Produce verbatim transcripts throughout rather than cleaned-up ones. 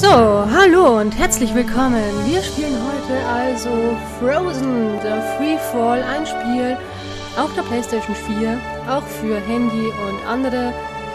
So, hallo und herzlich willkommen. Wir spielen heute also Frozen, The Freefall, ein Spiel auf der PlayStation vier, auch für Handy und andere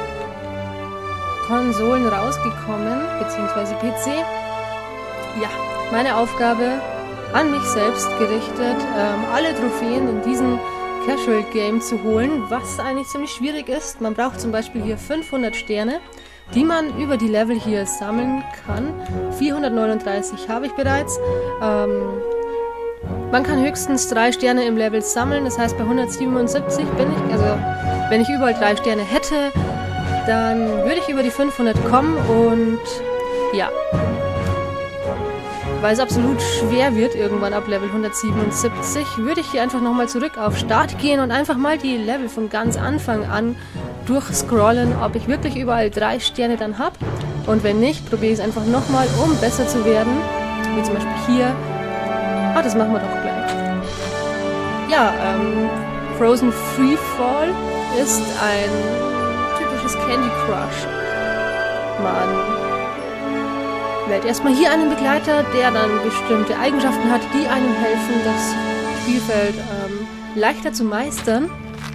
Konsolen rausgekommen, beziehungsweise P C. Ja, meine Aufgabe an mich selbst gerichtet, ähm, alle Trophäen in diesem Casual Game zu holen, was eigentlich ziemlich schwierig ist. Man braucht zum Beispiel hier fünfhundert Sterne, die man über die Level hier sammeln kann. vierhundertneununddreißig habe ich bereits. Ähm, man kann höchstens drei Sterne im Level sammeln, das heißt bei hundertsiebenundsiebzig bin ich, also wenn ich überall drei Sterne hätte, dann würde ich über die fünfhundert kommen und ja, weil es absolut schwer wird, irgendwann ab Level hundertsiebenundsiebzig, würde ich hier einfach nochmal zurück auf Start gehen und einfach mal die Level von ganz Anfang an durchscrollen, ob ich wirklich überall drei Sterne dann habe. Und wenn nicht, probiere ich es einfach nochmal, um besser zu werden. Wie zum Beispiel hier. Ah, das machen wir doch gleich. Ja, ähm, Frozen Freefall ist ein typisches Candy Crush. Man wählt erstmal hier einen Begleiter, der dann bestimmte Eigenschaften hat, die einem helfen, das Spielfeld ähm, leichter zu meistern.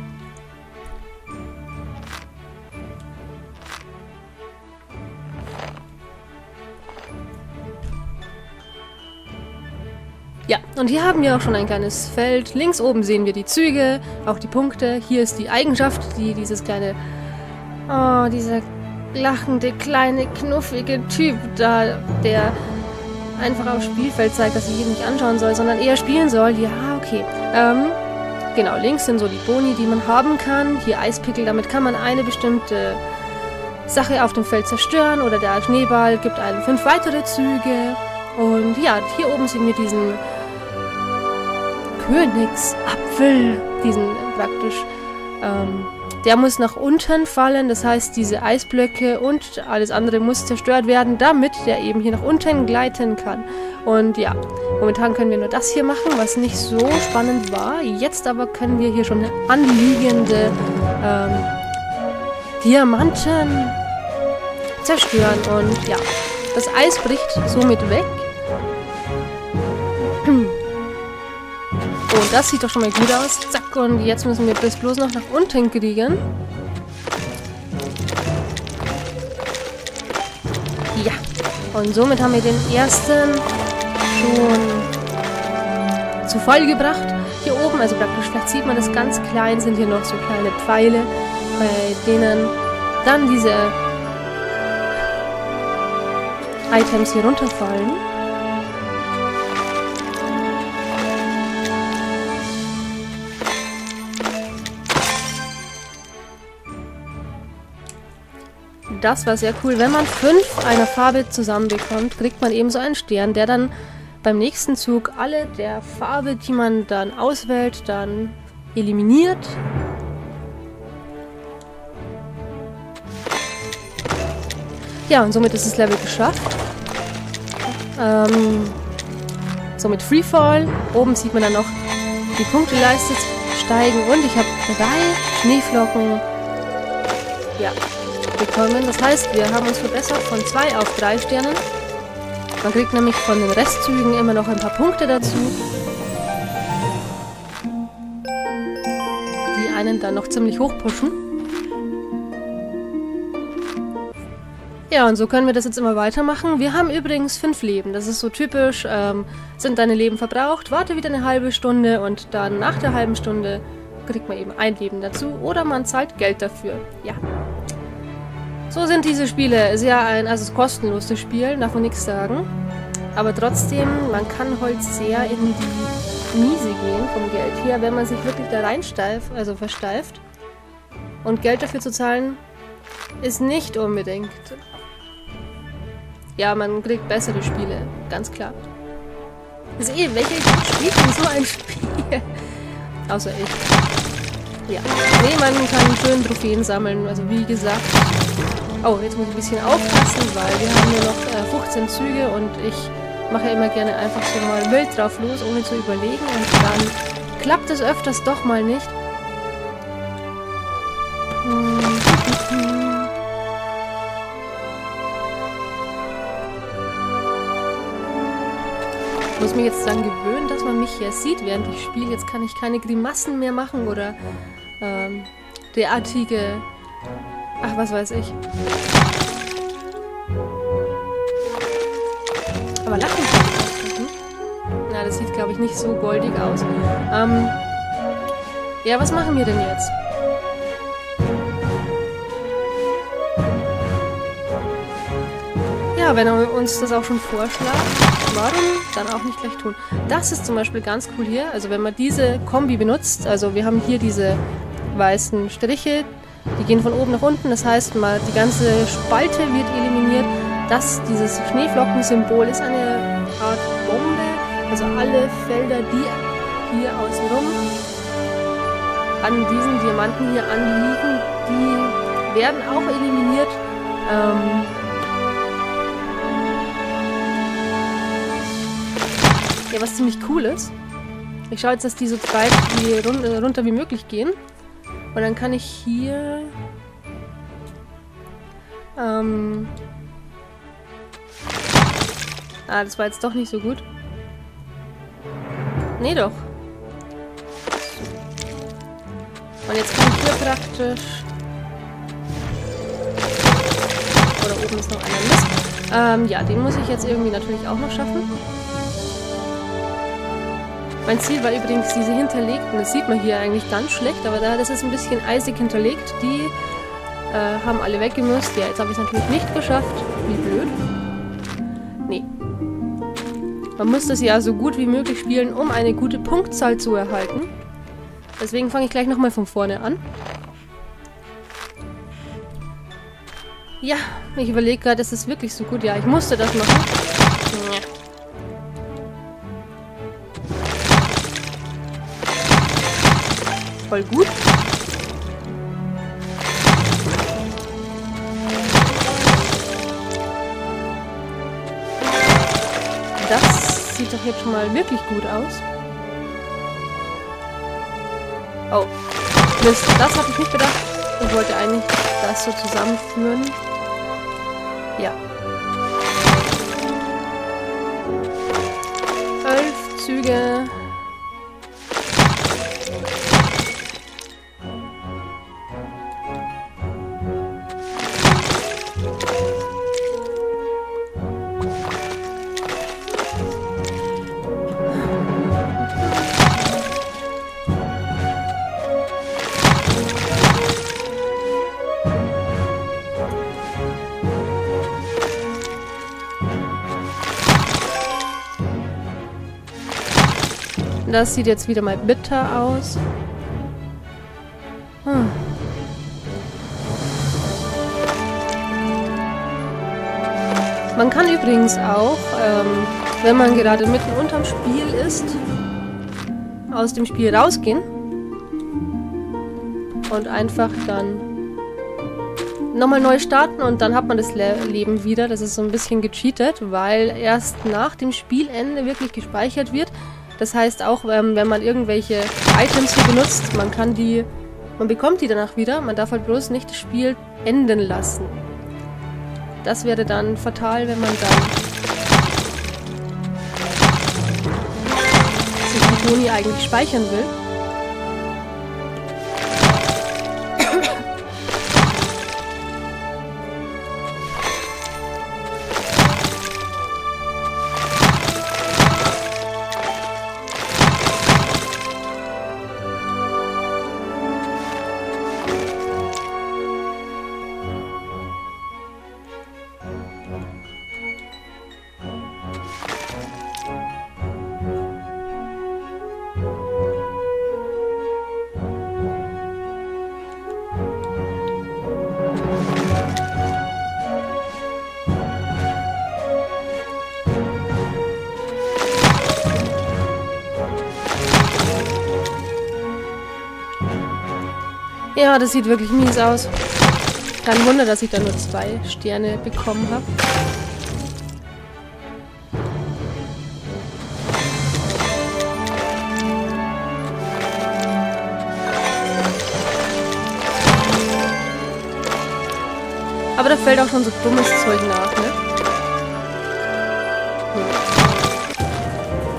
Ja, und hier haben wir auch schon ein kleines Feld. Links oben sehen wir die Züge, auch die Punkte. Hier ist die Eigenschaft, die dieses kleine, oh, dieser lachende, kleine, knuffige Typ da, der einfach aufs Spielfeld zeigt, dass ich ihn nicht anschauen soll, sondern eher spielen soll. Ja, okay. Ähm, genau, links sind so die Boni, die man haben kann. Hier Eispickel, damit kann man eine bestimmte Sache auf dem Feld zerstören. Oder der Schneeball gibt einem fünf weitere Züge. Und ja, hier oben sehen wir diesen Königsapfel, diesen praktisch, ähm, der muss nach unten fallen, das heißt diese Eisblöcke und alles andere muss zerstört werden, damit der eben hier nach unten gleiten kann. Und ja, momentan können wir nur das hier machen, was nicht so spannend war. Jetzt aber können wir hier schon anliegende ähm, Diamanten zerstören und ja, das Eis bricht somit weg. Und das sieht doch schon mal gut aus. Zack, und jetzt müssen wir das bloß noch nach unten kriegen. Ja, und somit haben wir den ersten schon zu Fall gebracht. Hier oben, also praktisch, vielleicht sieht man das ganz klein, sind hier noch so kleine Pfeile, bei denen dann diese Items hier runterfallen. Das war sehr cool. Wenn man fünf einer Farbe zusammenbekommt, kriegt man eben so einen Stern, der dann beim nächsten Zug alle der Farbe, die man dann auswählt, dann eliminiert. Ja, und somit ist das Level geschafft. Ähm, somit Freefall. Oben sieht man dann noch die Punkteleiste steigen und ich habe drei Schneeflocken. Ja. bekommen. Das heißt, wir haben uns verbessert von zwei auf drei Sternen. Man kriegt nämlich von den Restzügen immer noch ein paar Punkte dazu, die einen dann noch ziemlich hoch pushen. Ja, und so können wir das jetzt immer weitermachen. Wir haben übrigens fünf Leben. Das ist so typisch. Ähm, sind deine Leben verbraucht, warte wieder eine halbe Stunde und dann nach der halben Stunde kriegt man eben ein Leben dazu oder man zahlt Geld dafür. Ja. So sind diese Spiele sehr ein, also kostenlos das Spiel, darf man nichts sagen. Aber trotzdem, man kann halt sehr in die Miese gehen vom Geld her, wenn man sich wirklich da reinsteift, also versteift. Und Geld dafür zu zahlen, ist nicht unbedingt. Ja, man kriegt bessere Spiele, ganz klar. Also eh, welche spielt denn so ein Spiel? Außer ich. Ja. Nee, man kann schön Trophäen sammeln, also wie gesagt. Oh, jetzt muss ich ein bisschen aufpassen, weil wir haben nur noch äh, fünfzehn Züge und ich mache immer gerne einfach so mal wild drauf los, ohne zu überlegen. Und dann klappt es öfters doch mal nicht. Ich muss mich jetzt daran gewöhnen, dass man mich hier sieht, während ich spiele. Jetzt kann ich keine Grimassen mehr machen oder ähm, derartige... Ach, was weiß ich. Aber Lachen kann ich nicht machen. Na, das sieht, glaube ich, nicht so goldig aus. Ähm, ja, was machen wir denn jetzt? Ja, wenn er uns das auch schon vorschlägt, warum dann auch nicht gleich tun? Das ist zum Beispiel ganz cool hier. Also wenn man diese Kombi benutzt, also wir haben hier diese weißen Striche, die gehen von oben nach unten. Das heißt, mal die ganze Spalte wird eliminiert. Das, dieses Schneeflocken-Symbol ist eine Art Bombe. Also alle Felder, die hier außenrum an diesen Diamanten hier anliegen, die werden auch eliminiert. Ähm, ja, was ziemlich cool ist. Ich schaue jetzt, dass die so weit wie run runter wie möglich gehen. Und dann kann ich hier... Ähm... Ah, das war jetzt doch nicht so gut. Nee, doch. Und jetzt kann ich hier praktisch... Oder oben ist noch einer Mist. Ähm, ja, den muss ich jetzt irgendwie natürlich auch noch schaffen. Mein Ziel war übrigens diese hinterlegten, das sieht man hier eigentlich ganz schlecht, aber da das ist ein bisschen eisig hinterlegt, die äh, haben alle weggemüsst. Ja, jetzt habe ich es natürlich nicht geschafft. Wie blöd. Nee. Man muss das ja so gut wie möglich spielen, um eine gute Punktzahl zu erhalten. Deswegen fange ich gleich nochmal von vorne an. Ja, ich überlege gerade, ist es wirklich so gut? Ja, ich musste das machen. Ja. Voll gut. Das sieht doch jetzt schon mal wirklich gut aus. Oh, Mist, das hatte ich nicht bedacht. Ich wollte eigentlich das so zusammenführen. Ja. Elf Züge. Das sieht jetzt wieder mal bitter aus. Hm. Man kann übrigens auch, ähm, wenn man gerade mitten unterm Spiel ist, aus dem Spiel rausgehen und einfach dann nochmal neu starten und dann hat man das Le Leben wieder. Das ist so ein bisschen gecheatet, weil erst nach dem Spielende wirklich gespeichert wird. Das heißt auch, ähm, wenn man irgendwelche Items hier benutzt, man kann die, man bekommt die danach wieder, man darf halt bloß nicht das Spiel enden lassen. Das wäre dann fatal, wenn man dann sich die Toni eigentlich speichern will. Ja, das sieht wirklich mies aus. Kein Wunder, dass ich da nur zwei Sterne bekommen habe. Aber da fällt auch schon so dummes Zeug nach, ne? Hm.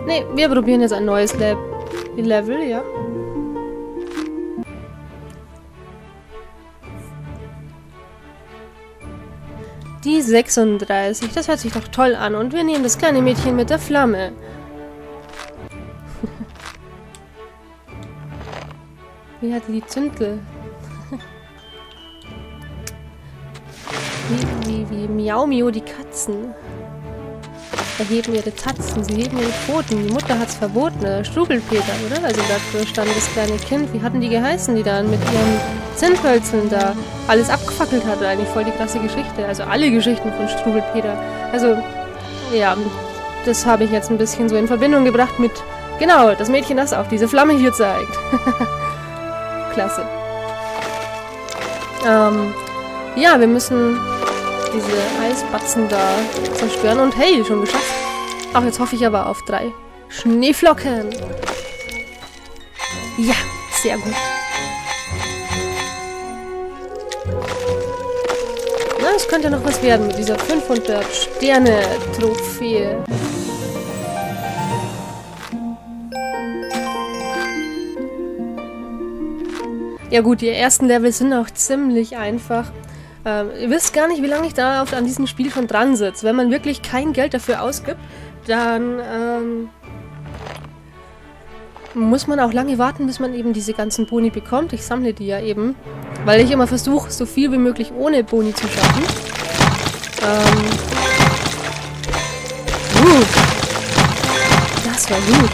Ne, wir probieren jetzt ein neues Le Level, ja. Die sechsunddreißig, das hört sich doch toll an. Und wir nehmen das kleine Mädchen mit der Flamme. Wie hatte die Zündel? wie, wie, wie Miau Miau, die Katzen. Erheben ihre Tatzen, sie heben ihre Pfoten. Die Mutter hat's verboten. Äh, Struwwelpeter, oder? Also da stand das kleine Kind. Wie hatten die geheißen, die dann mit ihren Zündhölzern da alles abgefackelt hat? Eigentlich voll die krasse Geschichte. Also alle Geschichten von Struwwelpeter. Also, ja, das habe ich jetzt ein bisschen so in Verbindung gebracht mit, genau, das Mädchen, das auch diese Flamme hier zeigt. Klasse. Ähm, ja, wir müssen diese Eisbatzen da zerstören. Und hey, schon geschafft. Ach, jetzt hoffe ich aber auf drei Schneeflocken. Ja, sehr gut. Na, es könnte noch was werden mit dieser fünfhundert Sterne Trophäe. Ja gut, die ersten Level sind auch ziemlich einfach. Ähm, ihr wisst gar nicht, wie lange ich da auf, an diesem Spiel schon dran sitze. Wenn man wirklich kein Geld dafür ausgibt, dann ähm, muss man auch lange warten, bis man eben diese ganzen Boni bekommt. Ich sammle die ja eben, weil ich immer versuche, so viel wie möglich ohne Boni zu schaffen. Ähm, uh, das war gut.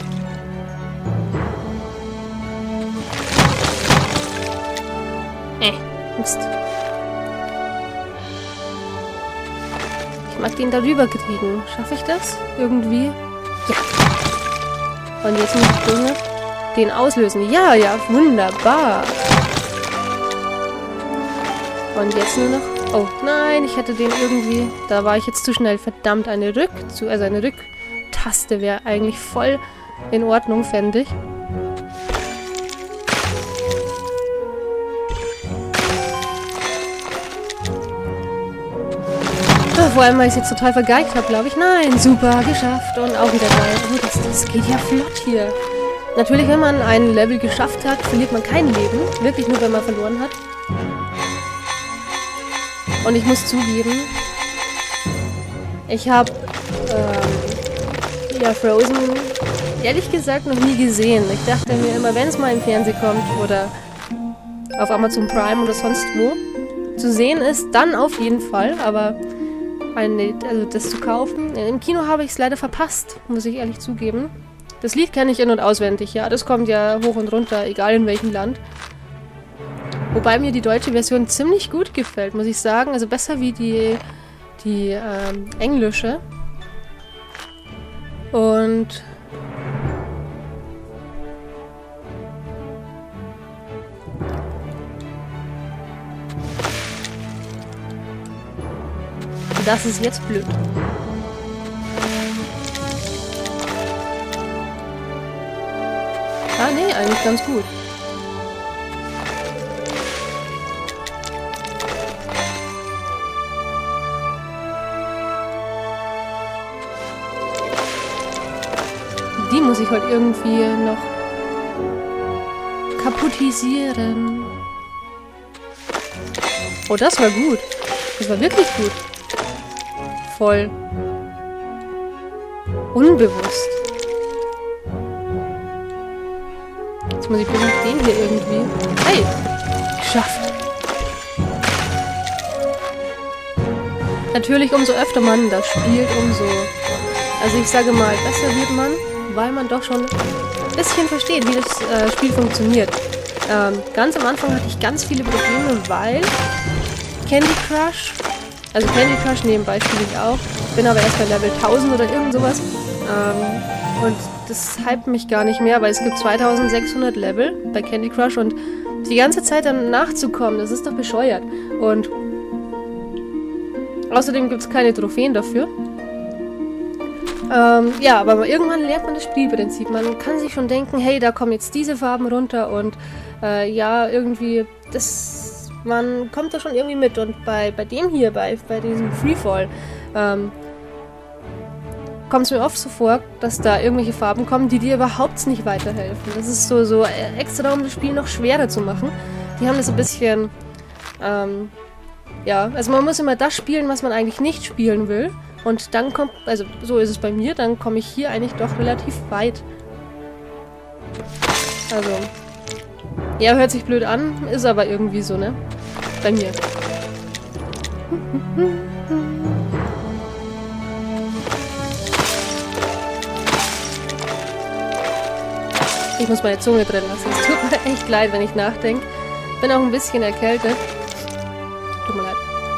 Äh, Mist. Ich mag den darüber kriegen. Schaffe ich das? Irgendwie? Ja. Und jetzt muss ich Dinge den auslösen. Ja, ja, wunderbar. Und jetzt nur noch... Oh, nein, ich hätte den irgendwie... Da war ich jetzt zu schnell. Verdammt, eine Rück... Also eine Rücktaste wäre eigentlich voll in Ordnung, fände ich. Vor allem, weil ich es jetzt total vergeigt habe, glaube ich. Nein, super, geschafft. Und auch wieder geil. Oh, das, das geht ja flott hier. Natürlich, wenn man ein Level geschafft hat, verliert man kein Leben. Wirklich nur, wenn man verloren hat. Und ich muss zugeben, ich habe ähm, ja, Frozen ehrlich gesagt noch nie gesehen. Ich dachte mir immer, wenn es mal im Fernsehen kommt oder auf Amazon Prime oder sonst wo zu sehen ist, dann auf jeden Fall. Aber eine, also das zu kaufen. Im Kino habe ich es leider verpasst, muss ich ehrlich zugeben. Das Lied kenne ich in- und auswendig, ja. Das kommt ja hoch und runter, egal in welchem Land. Wobei mir die deutsche Version ziemlich gut gefällt, muss ich sagen. Also besser wie die, die ähm, englische. Und... das ist jetzt blöd. Ah, nee, eigentlich ganz gut. Die muss ich halt irgendwie noch kaputtisieren. Oh, das war gut. Das war wirklich gut. Voll unbewusst. Jetzt muss ich bloß noch den hier irgendwie... Hey! Geschafft! Natürlich, umso öfter man das spielt, umso... Also ich sage mal, besser wird man, weil man doch schon ein bisschen versteht, wie das äh, Spiel funktioniert. Ähm, ganz am Anfang hatte ich ganz viele Probleme, weil Candy Crush... Also Candy Crush nebenbei spiele ich auch. Bin aber erst bei Level tausend oder irgend sowas. Ähm, und das hypt mich gar nicht mehr, weil es gibt zweitausendsechshundert Level bei Candy Crush und die ganze Zeit dann nachzukommen, das ist doch bescheuert. Und außerdem gibt es keine Trophäen dafür. Ähm, ja, aber irgendwann lernt man das Spielprinzip. Man kann sich schon denken, hey, da kommen jetzt diese Farben runter und äh, ja, irgendwie, das... Man kommt da schon irgendwie mit. Und bei, bei dem hier, bei, bei diesem Freefall, ähm, kommt es mir oft so vor, dass da irgendwelche Farben kommen, die dir überhaupt nicht weiterhelfen. Das ist so, so extra, um das Spiel noch schwerer zu machen. Die haben das ein bisschen, ähm, ja, also man muss immer das spielen, was man eigentlich nicht spielen will. Und dann kommt, also so ist es bei mir, dann komme ich hier eigentlich doch relativ weit. Also, ja, hört sich blöd an, ist aber irgendwie so, ne? Bei mir. Ich muss meine Zunge drin lassen. Es tut mir echt leid, wenn ich nachdenke. Bin auch ein bisschen erkältet. Tut mir leid.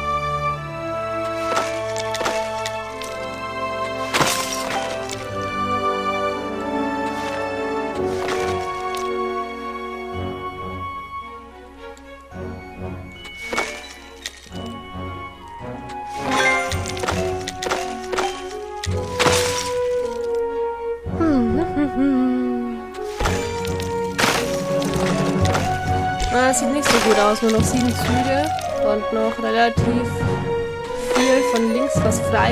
Das sieht nicht so gut aus, nur noch sieben Züge und noch relativ viel von links was frei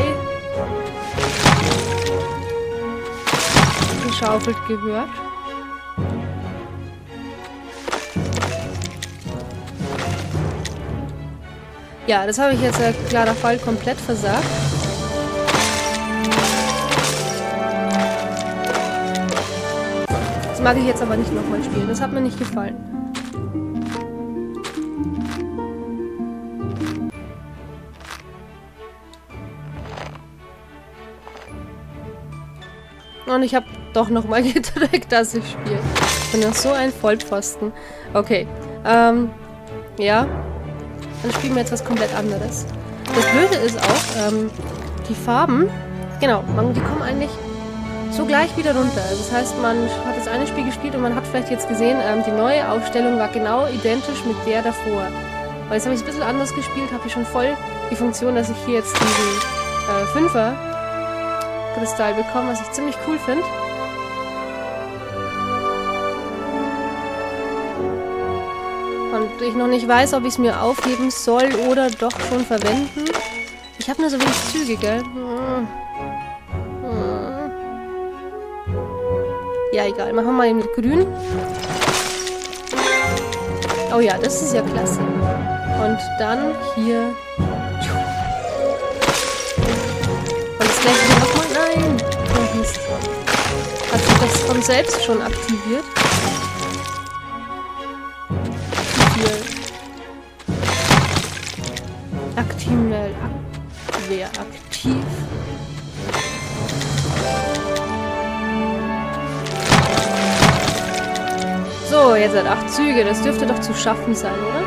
geschaufelt gehört. Ja, das habe ich jetzt, äh, klarer Fall, komplett versagt. Das mag ich jetzt aber nicht nochmal spielen, das hat mir nicht gefallen. Und ich habe doch nochmal gedrückt, dass ich spiele. Ich bin doch so ein Vollpfosten. Okay. Ähm, ja. Dann spielen wir jetzt was komplett anderes. Das Blöde ist auch, ähm, die Farben, genau, man, die kommen eigentlich so gleich wieder runter. Also das heißt, man hat das eine Spiel gespielt und man hat vielleicht jetzt gesehen, ähm, die neue Aufstellung war genau identisch mit der davor. Aber jetzt habe ich es ein bisschen anders gespielt, habe ich schon voll die Funktion, dass ich hier jetzt diesen äh, Fünfer Kristall bekommen, was ich ziemlich cool finde. Und ich noch nicht weiß, ob ich es mir aufheben soll oder doch schon verwenden. Ich habe nur so wenig Züge, gell? Hm. Hm. Ja, egal. Machen wir mal mit Grün. Oh ja, das ist ja klasse. Und dann hier... Und das gleiche hier nochmal. Nein! Oh Mist. Hat sich das von selbst schon aktiviert? Hier. Aktimel. Wer aktiv? So, jetzt hat acht Züge. Das dürfte doch zu schaffen sein, oder?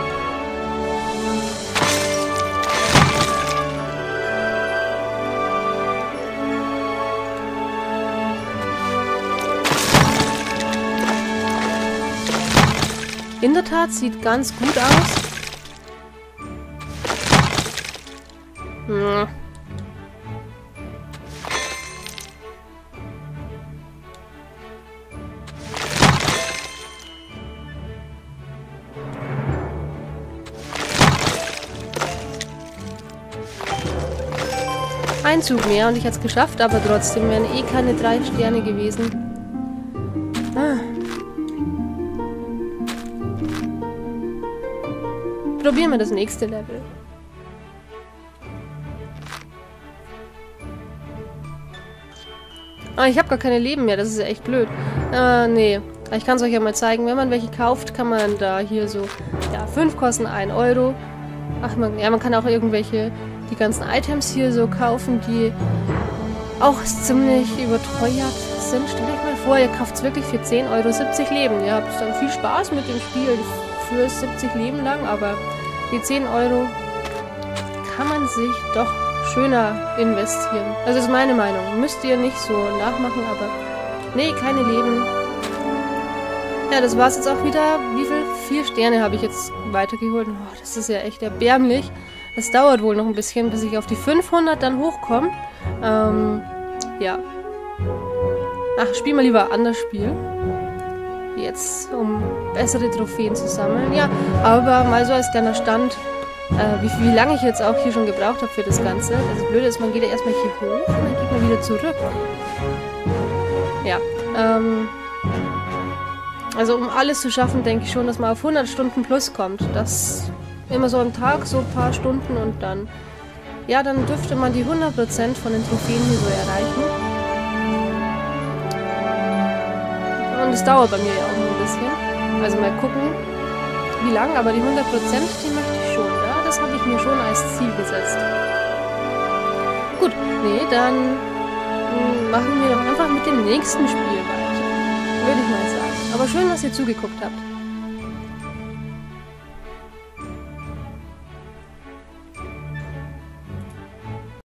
In der Tat, sieht ganz gut aus. Hm. Ein Zug mehr und ich hätte es geschafft, aber trotzdem wären eh keine drei Sterne gewesen. Ah. Probieren wir das nächste Level. Ah, ich habe gar keine Leben mehr, das ist ja echt blöd. Äh, nee. Ich kann es euch ja mal zeigen. Wenn man welche kauft, kann man da hier so, ja, fünf kosten ein Euro. Ach, man, ja, man kann auch irgendwelche, die ganzen Items hier so kaufen, die auch ziemlich überteuert sind. Stellt euch mal vor, ihr kauft es wirklich für zehn Euro siebzig Leben. Ihr habt dann viel Spaß mit dem Spiel für siebzig Leben lang, aber die zehn Euro kann man sich doch schöner investieren. Also das ist meine Meinung. Müsst ihr nicht so nachmachen, aber nee, keine Leben. Ja, das war's jetzt auch wieder. Wie viel? Vier Sterne habe ich jetzt weitergeholt. Oh, das ist ja echt erbärmlich. Das dauert wohl noch ein bisschen, bis ich auf die fünfhundert dann hochkomme. Ähm, ja. Ach, spiel mal lieber ein anderes Spiel. Jetzt, um bessere Trophäen zu sammeln. Ja, aber mal so als kleiner Stand. äh, wie, wie lange ich jetzt auch hier schon gebraucht habe für das Ganze. Das Blöde ist, man geht ja erstmal hier hoch und dann geht man wieder zurück. Ja, ähm... Also um alles zu schaffen, denke ich schon, dass man auf hundert Stunden plus kommt. Das immer so am Tag, so ein paar Stunden und dann... Ja, dann dürfte man die hundert Prozent von den Trophäen hier so erreichen. Und es dauert bei mir ja auch noch ein bisschen. Also mal gucken, wie lang, aber die hundert Prozent, die möchte ich schon, ja? Das habe ich mir schon als Ziel gesetzt. Gut, nee, dann mh, machen wir doch einfach mit dem nächsten Spiel weiter. Würde ich mal sagen. Aber schön, dass ihr zugeguckt habt.